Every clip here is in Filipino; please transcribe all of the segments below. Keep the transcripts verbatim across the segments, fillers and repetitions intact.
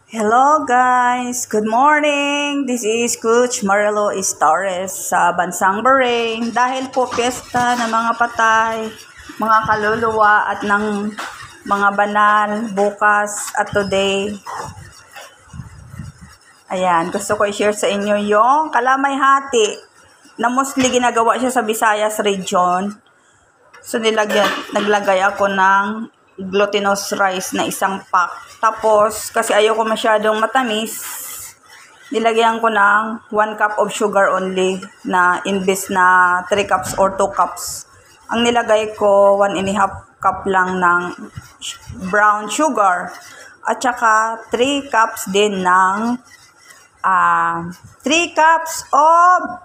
Hello guys! Good morning! This is Coach Marilo Torres sa Bansang Bahrain. Dahil po piyesta ng mga patay, mga kaluluwa at ng mga banal bukas at today. Ayan, gusto ko i-share sa inyo yung Kalamay hati na mostly ginagawa siya sa Visayas region. So nilagyan, naglagay ako ng glutinous rice na isang pack. Tapos, kasi ayoko masyadong matamis, nilagyan ko ng one cup of sugar only na imbes na three cups or two cups. Ang nilagay ko, one and a half cup lang ng brown sugar. At saka, three cups din ng uh, three cups of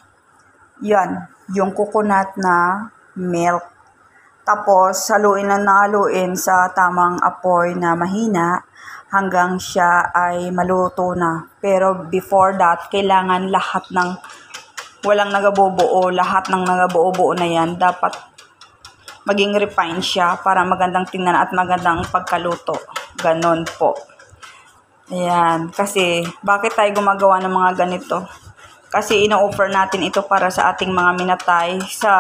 yan, yung coconut na milk. Tapos, haluin na nahaluin sa tamang apoy na mahina hanggang siya ay maluto na. Pero before that, kailangan lahat ng walang nagabubuo, lahat ng nagabuo-buo na yan, dapat maging refine siya para magandang tingnan at magandang pagkaluto. Ganon po. Ayan. Kasi, bakit tayo gumagawa ng mga ganito? Kasi ino-offer natin ito para sa ating mga minatay sa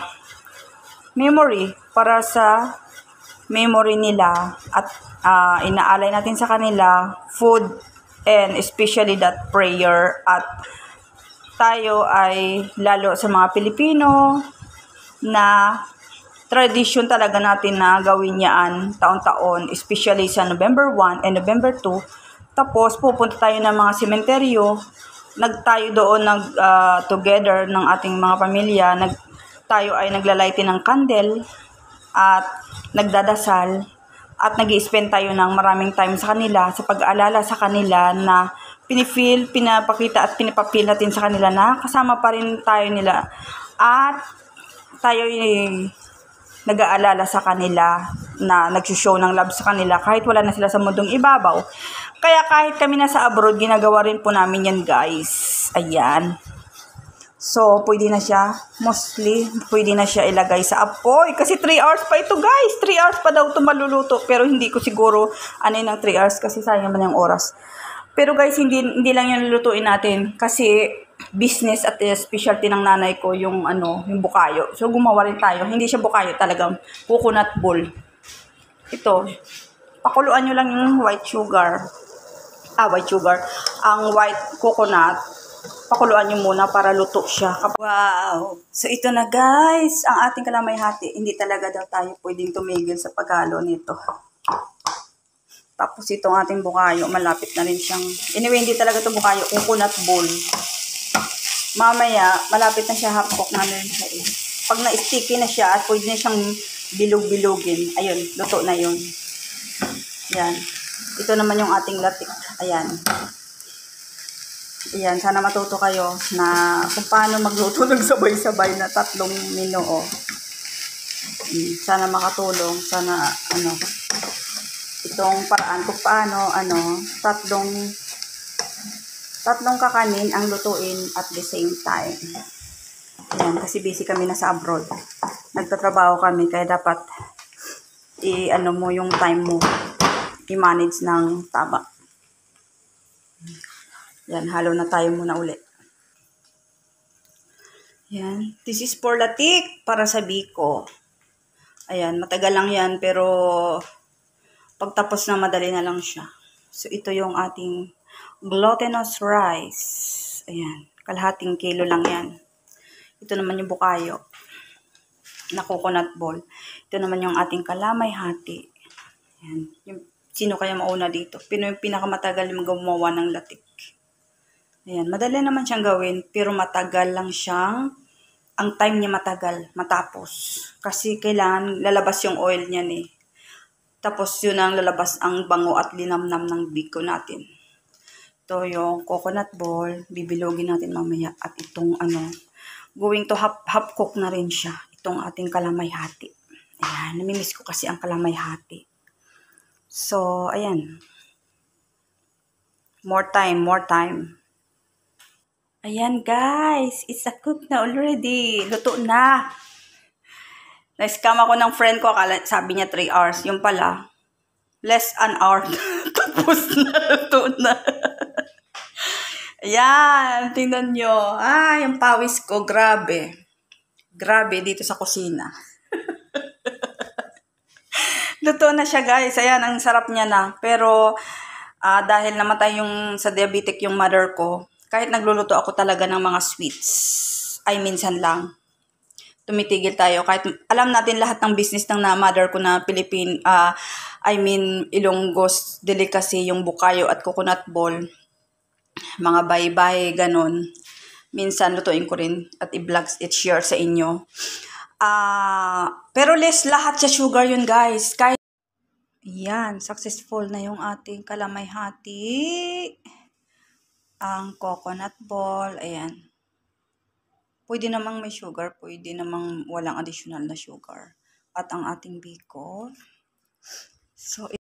memory, para sa memory nila at uh, inaalay natin sa kanila food and especially that prayer. At tayo ay lalo sa mga Pilipino na tradition talaga natin na gawin yan taon-taon, especially sa November one and November two. Tapos pupunta tayo ng mga sementeryo, nagtayo doon nag uh, together ng ating mga pamilya, nag tayo ay naglalighting ng candle at nagdadasal at nag-i-spend tayo ng maraming time sa kanila, sa pag-aalala sa kanila na pinifeel, pinapakita at pinapapil natin sa kanila na kasama pa rin tayo nila at tayo ay nag-aalala sa kanila, na nagsushow ng love sa kanila kahit wala na sila sa mundong ibabaw. Kaya kahit kami nasa abroad, ginagawa rin po namin yan guys. Ayan. So, pwede na siya, mostly, pwede na siya ilagay sa apoy. Kasi three hours pa ito, guys. three hours pa daw ito maluluto. Pero hindi ko siguro ano ng three hours kasi sayang naman yung oras. Pero guys, hindi, hindi lang yung lulutuin natin. Kasi business at uh, specialty ng nanay ko yung, ano, yung bukayo. So, gumawa rin tayo. Hindi siya bukayo, talagang coconut ball. Ito, pakuluan nyo lang yung white sugar. Ah, white sugar. Ang white coconut. Pakuluan nyo muna para luto siya. Wow! So, ito na guys, ang ating kalamay hati. Hindi talaga daw tayo pwedeng tumigil sa paghalo nito. Tapos itong ating bukayo, malapit na rin siyang, anyway, hindi talaga ito bukayo, coconut ball. Mamaya, malapit na siya, half cook na rin siya eh. Pag na-sticky na siya at pwede na siyang bilog-bilogin, ayun, luto na yun. Yan. Ito naman yung ating latik. Ayan. Ayan, sana matuto kayo na kung paano magluto ng sabay-sabay na tatlong menu. Oh. Sana makatulong, sana ano, itong paraan kung paano ano, tatlong tatlong kakanin ang lutuin at the same time. Ayan, kasi busy kami na sa abroad. Nagtatrabaho kami kaya dapat i-ano mo yung time mo, i-manage ng tama. Yan, halo na tayo muna ulit. Yan, this is for latik para sa biko. Ayan, matagal lang yan pero pagtapos na madali na lang siya. So, ito yung ating glutinous rice. Ayan, kalahating kilo lang yan. Ito naman yung bukayo na coconut ball. Ito naman yung ating kalamay hati. Ayan, yung, sino kaya mauna dito? Pino yung pinakamatagal yung gumawa ng latik. Ayan, madali naman siyang gawin, pero matagal lang siyang, ang time niya matagal, matapos. Kasi kailangan lalabas yung oil niyan eh. Tapos yun ang lalabas ang bango at linamnam ng biko natin. Ito yung coconut ball, bibilogin natin mamaya. At itong ano, going to half, half cook na rin siya. Itong ating kalamay hati. Ayan, namimiss ko kasi ang kalamay hati. So, ayan. More time, more time. Ayan guys, it's a cook na already. Luto na. Na-scam ako ng friend ko, akala, sabi niya three hours. Yung pala, less an hour. Tapos na, luto na. Ayan, tingnan nyo. Ay, yung pawis ko, grabe. Grabe dito sa kusina. Luto na siya, guys. Ayan, ang sarap niya na. Pero, ah, dahil namatay yung sa diabetic yung mother ko, kahit nagluluto ako talaga ng mga sweets, ay minsan lang, tumitigil tayo. Kahit alam natin lahat ng business ng na mother ko na Philippine, ah, I mean, Ilonggos delicacy, yung bukayo at coconut ball, mga baybay, ganun. Minsan, lutuin ko rin at i-vlog, i-share sa inyo. Ah, pero less lahat sa sugar yun, guys. Kahit yan, successful na yung ating kalamay hati. Ang coconut ball, ayan. Pwede namang may sugar, pwede namang walang additional na sugar. At ang ating biko. So,